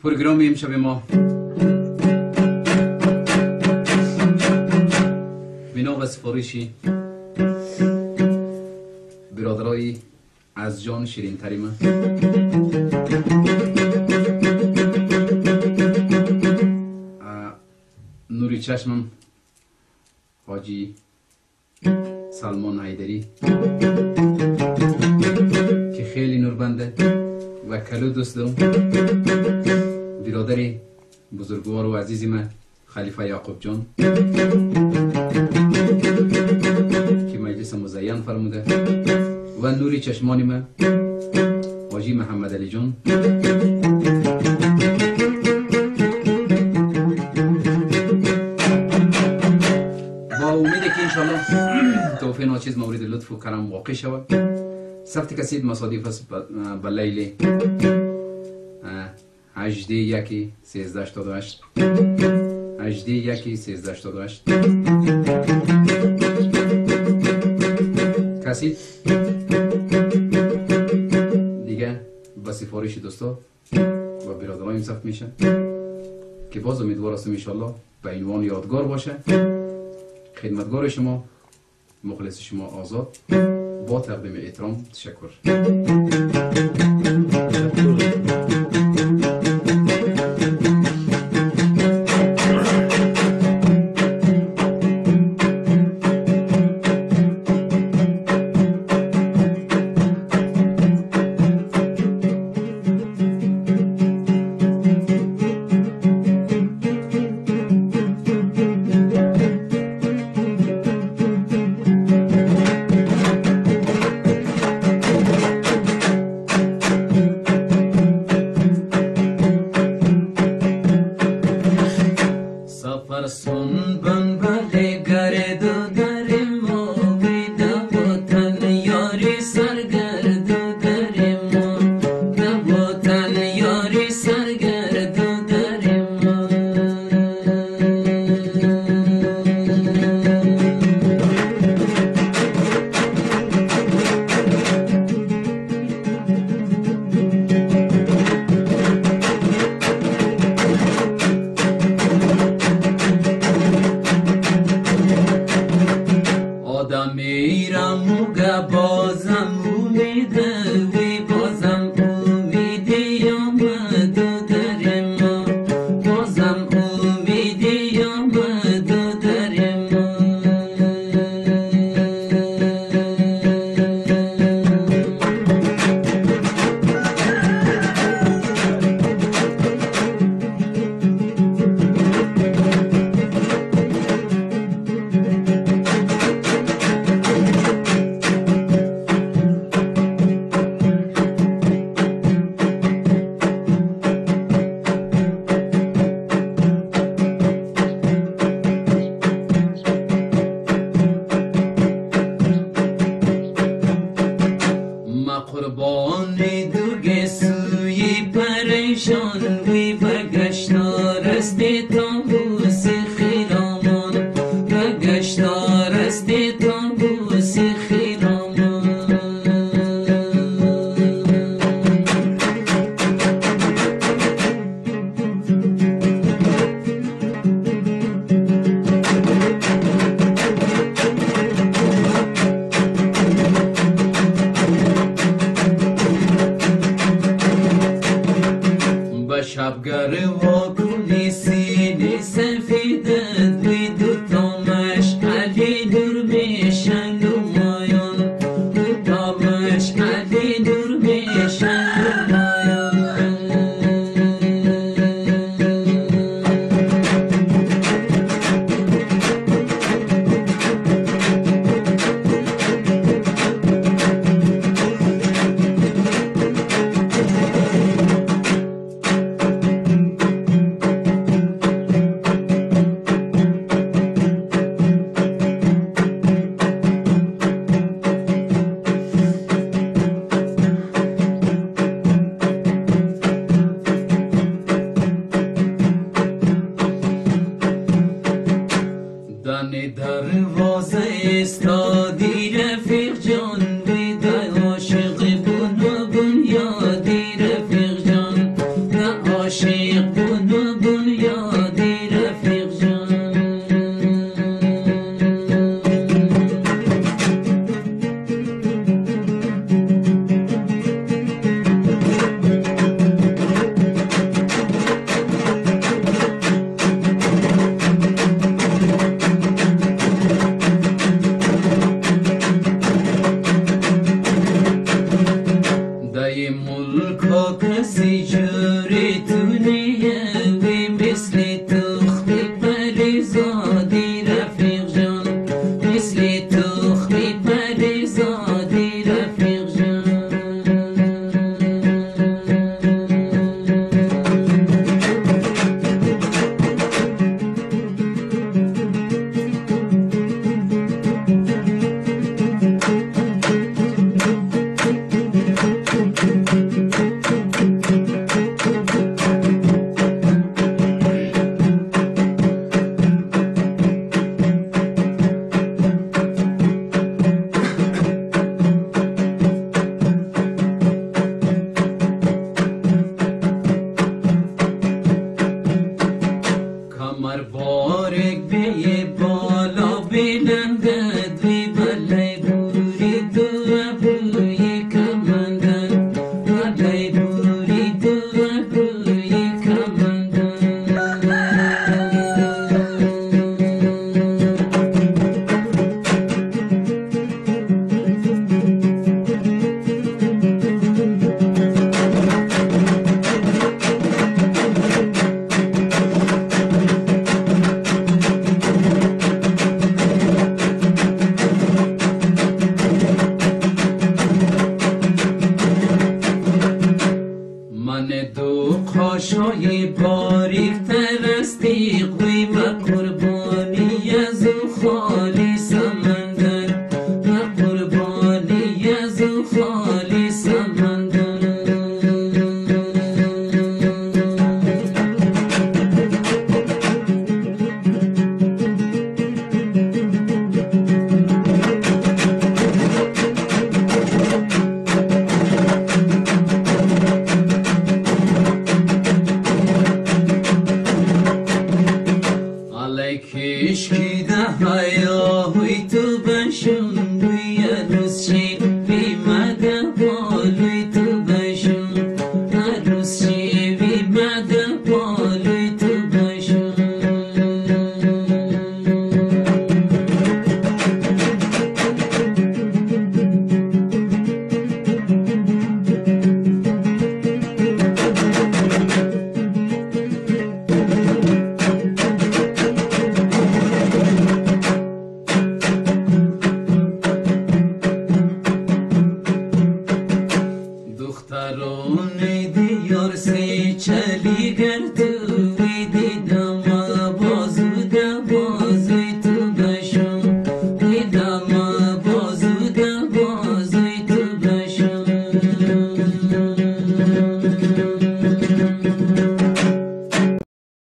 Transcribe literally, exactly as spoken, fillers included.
پروگرام امشب ما بنا و سفارشی برادرای از جان شیرین تریمه نوری چشمم حاجی سلمان حیدری که خیلی نوربنده و کلو دوست دارم، برادر بزرگوار و عزیزی من خلیفه یعقوب جان که مجلس مزین فرموده و نوری چشمانی من حاجی محمد علی جان با امیده که انشاءالله توفیق ناچیز مورد لطف و کرم واقع شود. سخت کسید مصادیف است به لیل هجده یکی سیزده هشتاد و هشت هجده یکی سیزده هشتاد و هشت کسید دیگه به سفارش دوستا و برادرایم ثبت میشه که باز امیدوار هستم انشاءالله به عنوان یادگار باشه. خدمتگار شما مخلص شما آزاد با تقدیم احترام تشکر. کسی جوری تو نیوی مثل تخمی پریزادی رفیق جان مثل تخمی پریزادی رفیق جان کمر بارک بی بالا بلندد وی بلای بوری دو ابروی کمندن بلای بوری دو ابروی کمندن من دو قاشای باریک ترستی قوی و قربانی از او خالی سمندر و قربانی از او خالی سمندر کشکی ده هیاهوی تو بشون دوی عروس چی بیمده بالوی تو بشون عروس چی بیمده بالوی تو بشون دختران دیار سی چلی گرد